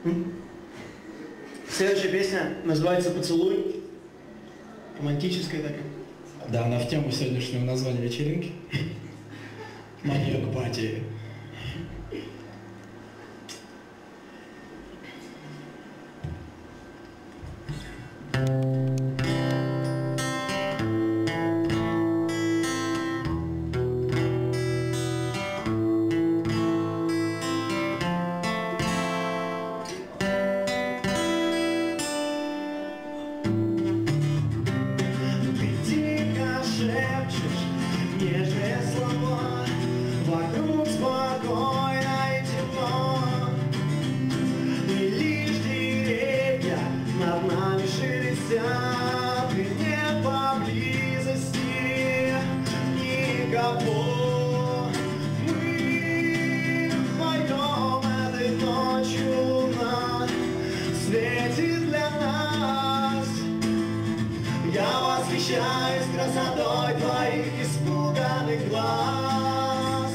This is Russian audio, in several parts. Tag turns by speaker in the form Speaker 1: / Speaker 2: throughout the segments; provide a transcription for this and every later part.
Speaker 1: Следующая песня называется «Поцелуй». Романтическая такая.
Speaker 2: Да, она в тему сегодняшнего названия вечеринки. Маньяк пати.
Speaker 1: Нежные слова, вокруг спокойно и темно, и лишь деревья над нами шелестят, и нет поблизости никого. Мы вдвоем этой ночью, луна светит для нас. Я восхищаюсь красотой твоих испуганных глаз.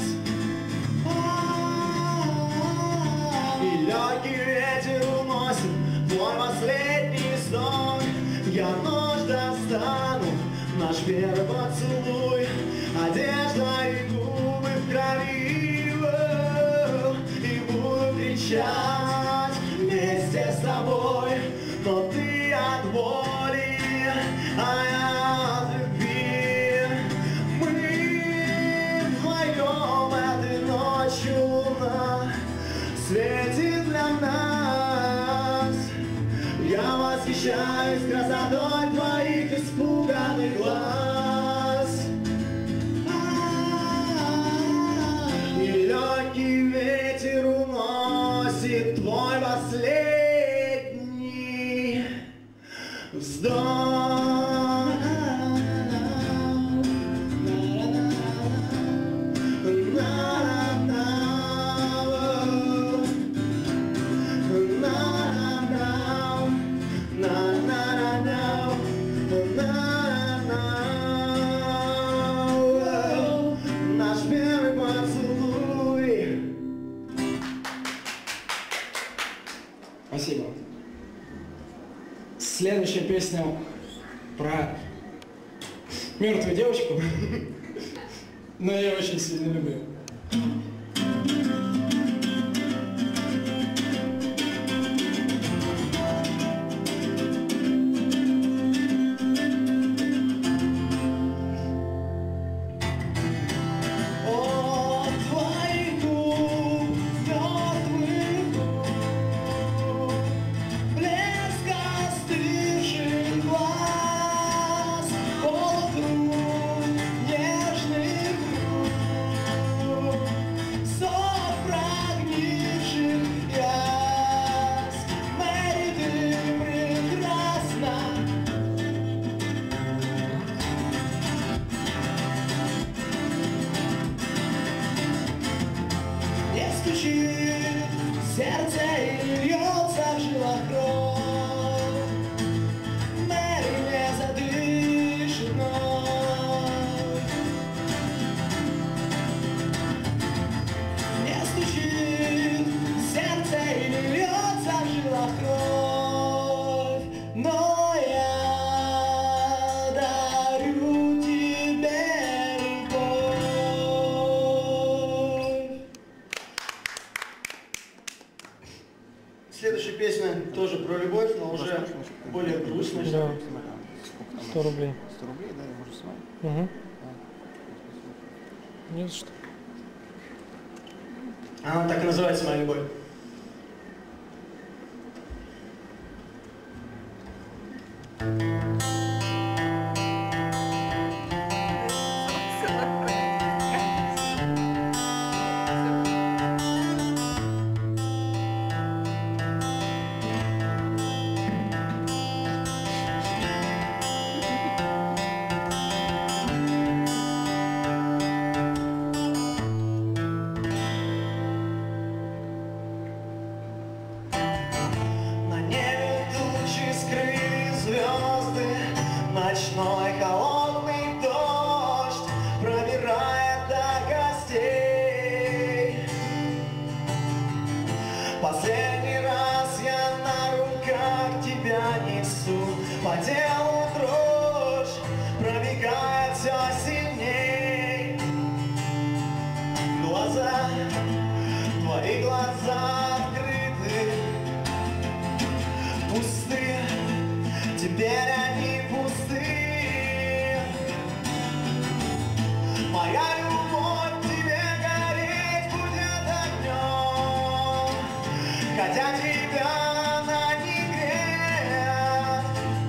Speaker 1: И легкий ветер уносит твой последний сон. Я ночь достану, наш первый поцелуй, одежда и губы в крови, и буду кричать вместе с тобой, но ты от боли, а я от любви. Мы вдвоем этой ночью, луна светит для нас. Я восхищаюсь красотой твоих испуганных глаз. И легкий ветер уносит твой последний вздох. Наш первый поцелуй.
Speaker 2: Спасибо. Следующая песня про мертвую девочку, но я ее очень сильно люблю.
Speaker 1: Сердце и льется в жилах кровь, Мэри не задышит вновь. Не стучит сердце и льется в жилах кровь, но я дарю тебе любовь. Следующая песня тоже про любовь, но уже более грустная.
Speaker 3: Да. 100 рублей.
Speaker 4: 100 рублей, да, я могу с вами.
Speaker 3: Угу. Не за что.
Speaker 1: Она так и называется «Моя любовь». Ночной холодный дождь пробирает до костей. Последний раз
Speaker 4: хотя тебя она не греет.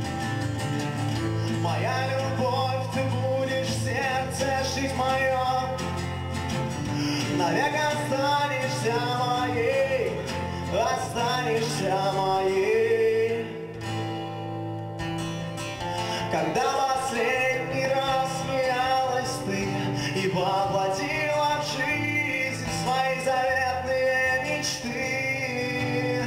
Speaker 4: Моя любовь, ты будешь в сердце жить моем, навек останешься моей, останешься моей. Когда последний раз смеялась ты и воплотила в жизнь свои заветные мечты.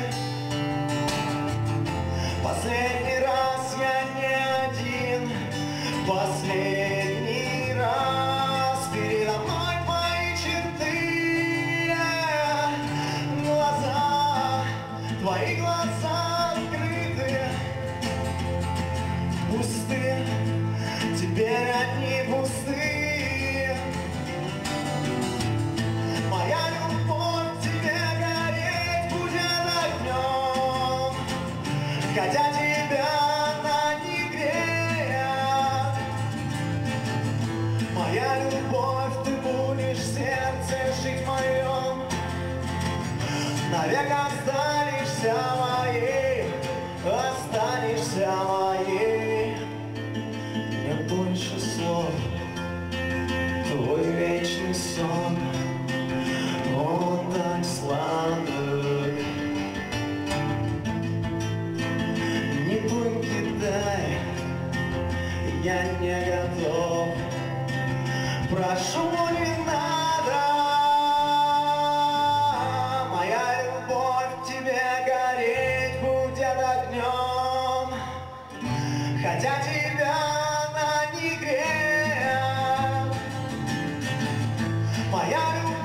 Speaker 4: Последний раз я не один, последний раз передо мной твои черты, глаза, твои глаза открыты, пусты, теперь одни пустые. Моя любовь к тебе гореть будет огнем, хотя тебя она не греет. Моя любовь, ты будешь в сердце жить моем, навек останешься моей, останешься моей. Не больше слов, твой вечный сон, он так сладок. Не покидай, я не готов, прошу, не надо. Моя любовь к тебе гореть будет огнем, хотя тебя она не греет. Моя любовь